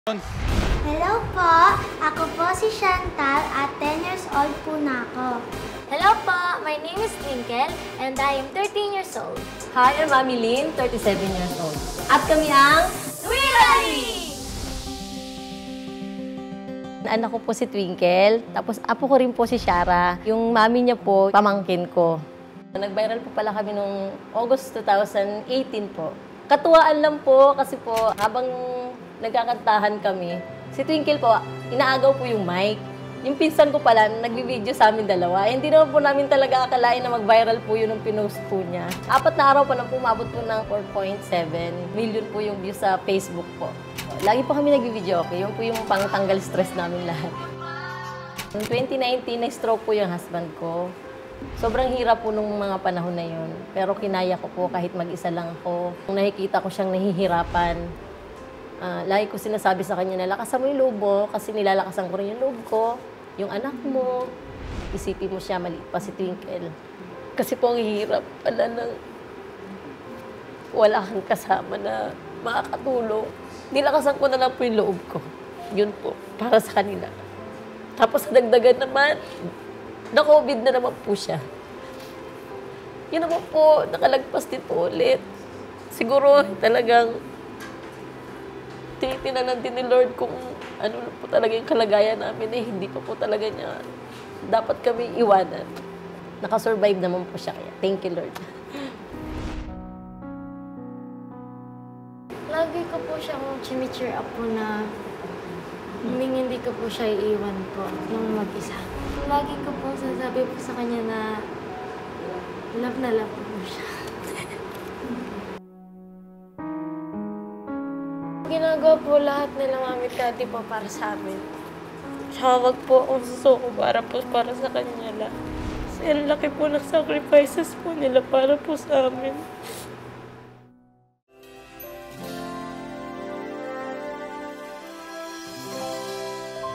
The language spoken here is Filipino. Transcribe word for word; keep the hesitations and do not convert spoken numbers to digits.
Hello po! Ako po si Chantal at ten years old po na ako. Hello po! My name is Twinkle and I am thirteen years old. Hi, I'm Mami Lynn, thirty-seven years old. At kami ang Twilly! anak ko po si Twinkle, tapos apo ko rin po si Shara. Yung mami niya po, pamangkin ko. Nag-viral po pala kami noong August two thousand eighteen po. Katuwaan lang po kasi po habang nagkakantahan kami, si Twinkle po, inaagaw po yung mic. Yung pinsan ko pala, nagbi-video sa amin dalawa. Eh, hindi naman po namin talaga akalain na mag-viral po yun ng pinost po niya. Apat na araw pa lang po, umabot po ng four point seven million po yung views sa Facebook po. Lagi po kami nagbi-video, okay? Yun po yung pang-tanggal stress namin lahat. Noong twenty nineteen, na-stroke po yung husband ko. Sobrang hirap po nung mga panahon na yun. Pero kinaya ko po kahit mag-isa lang ako. Nung nakikita ko siyang nahihirapan, Uh, lagi ko sinasabi sa kanya na lakasan mo yung loob mo kasi nilalakasan ko rin yung loob ko. Yung anak mo, isipin mo siya, maliit pa si Twinkle. Kasi po ang hirap pala nang wala kang kasama na makakatulong. Nilakasan ko na lang po yung loob ko. Yun po, para sa kanila. Tapos sa dagdagan naman, na-COVID na naman po siya. Yun naman po, nakalagpas dito ulit. Siguro talagang tinitinan din ni Lord kung ano po talaga yung kalagayan namin eh, hindi pa po talaga niya dapat kami iwanan. Nakasurvive naman po siya kaya. Thank you, Lord. Lagi ko po siyang chimi-cheer up po na humingi hindi ko po siya iiwan po nung mag-isa. Lagi ko po sasabi po sa kanya na love na love po siya. Ginagawa po lahat nila mami at daddy po para sa amin. Tsaka wag po akong susuko para po para sa kanila lang. Kasi ang laki po ng sacrifices po nila para po sa amin.